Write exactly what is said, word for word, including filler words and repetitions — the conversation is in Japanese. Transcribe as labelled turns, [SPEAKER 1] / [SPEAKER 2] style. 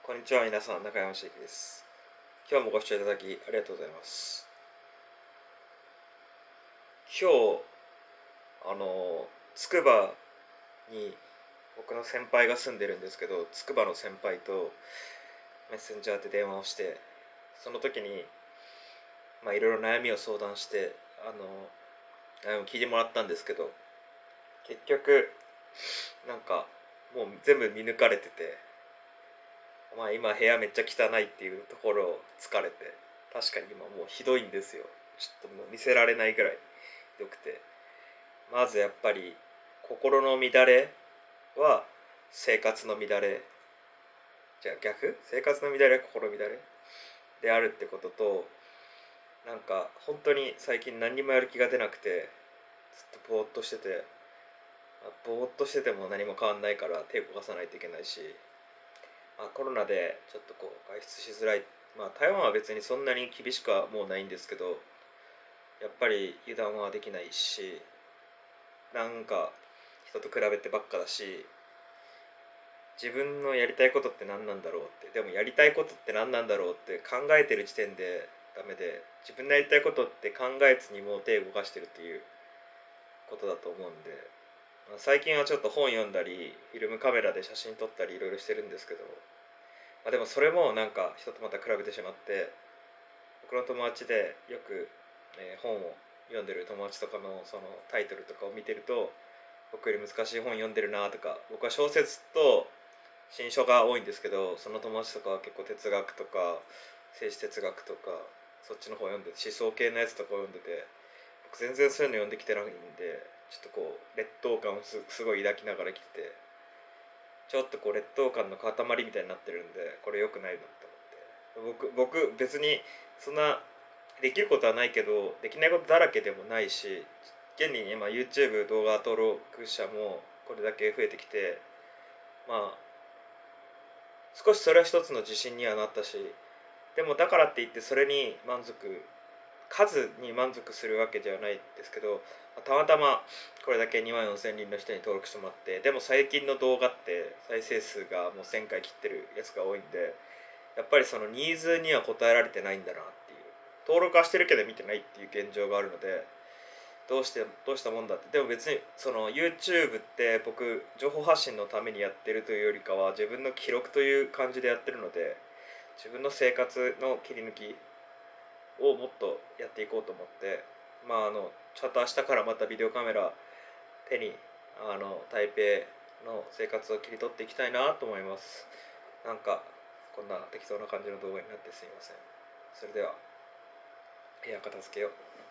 [SPEAKER 1] こんにちは、皆さん、中山茂樹です。今日もご視聴いただきありがとうございます。今日、あの、つくばに僕の先輩が住んでるんですけど、つくばの先輩とメッセンジャーで電話をして、その時に、まあ、いろいろ悩みを相談して、あの、悩みを聞いてもらったんですけど、結局、なんか、もう全部見抜かれてて、まあ今部屋めっちゃ汚いっていうところを疲れて、確かに今もうひどいんですよ。ちょっともう見せられないぐらいひどくて、まずやっぱり心の乱れは生活の乱れ、じゃあ逆生活の乱れは心の乱れであるってことと、なんか本当に最近何にもやる気が出なくて、ずっとぼーっとしてて、ぼーっとしてても何も変わんないから手を動かさないといけないし、まあ、コロナでちょっとこう外出しづらい、まあ、台湾は別にそんなに厳しくはもうないんですけど、やっぱり油断はできないし、なんか人と比べてばっかだし、自分のやりたいことって何なんだろうって、でもやりたいことって何なんだろうって考えてる時点でダメで、自分のやりたいことって考えずにもう手を動かしてるっていうことだと思うんで、まあ、最近はちょっと本読んだりフィルムカメラで写真撮ったりいろいろしてるんですけど、まあ、でもそれもなんか人とまた比べてしまって、僕の友達でよく、えー本を読んでる友達とかのそのタイトルとかを見てると、僕より難しい本読んでるなとか、僕は小説と新書が多いんですけど、その友達とかは結構哲学とか政治哲学とかそっちの方読んで、思想系のやつとかを読んでて、僕全然そういうの読んできてないんで、ちょっとこう劣等感を す, すごい抱きながら来てて、ちょっとこう劣等感の塊みたいになってるんで、これ良くないなと思って、僕僕別にそんなできることはないけどできないことだらけでもないし、現に今 YouTube 動画登録者もこれだけ増えてきて、まあ少しそれは一つの自信にはなったし、でもだからって言ってそれに満足、数に満足するわけではないですけど、たまたまこれだけにまんよんせんにんの人に登録してもらって、でも最近の動画って再生数がもうせんかい切ってるやつが多いんで、やっぱりそのニーズには応えられてないんだなっていう、登録はしてるけど見てないっていう現状があるので、どうしてどうしたもんだって。でも別にその YouTube って僕情報発信のためにやってるというよりかは自分の記録という感じでやってるので、自分の生活の切り抜きをもっとやっていこうと思って、まああのちゃんと明日からまたビデオカメラ手にあの台北の生活を切り取っていきたいなと思います。なんかこんな適当な感じの動画になってすいません。それでは部屋片付けよう。